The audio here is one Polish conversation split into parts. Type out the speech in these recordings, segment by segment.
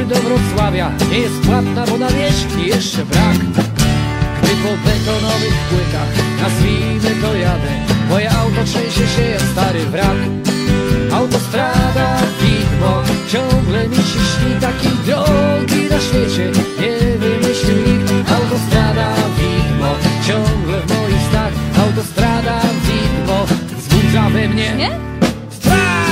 do Wrocławia nie jest płatna, bo nawierzchni jeszcze brak. Gdy po betonowych płytach, nazwijmy to jadę, moje auto trzęsie się jak stary wrak. Autostrada widmo, ciągle mi się śni, takiej drogi na świecie nie wymyślił nikt. Autostrada widmo, ciągle w moich snach. Autostrada widmo, wzbudza we mnie strach.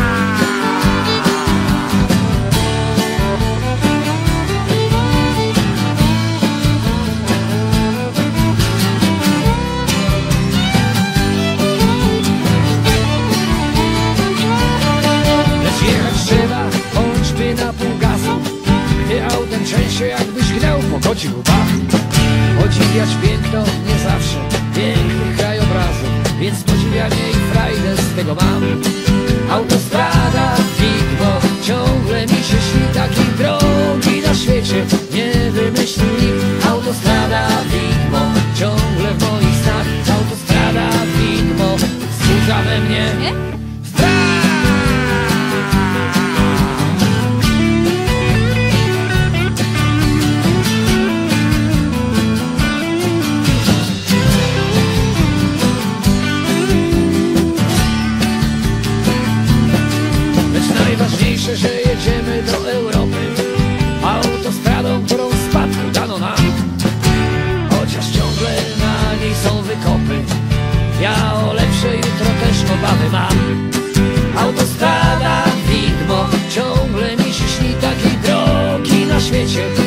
Na pół gazu, gdy autem trzęsie, jakbyś grał po kocich łbach. Podziwiać piękno nie zawsze pięknych krajobrazów, więc podziwianie i frajdę z tego mam. Autostrada widmo, ciągle mi się śni, takiej drogi na świecie nie wymyślił nikt. Autostrada widmo, ciągle w moich snach. Autostrada widmo, wzbudza we mnie strach. Najważniejsze, że jedziemy do Europy autostradą, którą w spadku dano nam. Chociaż ciągle na niej są wykopy, ja o lepsze jutro też obawy mam. Autostrada widmo, ciągle mi się śni, takiej drogi na świecie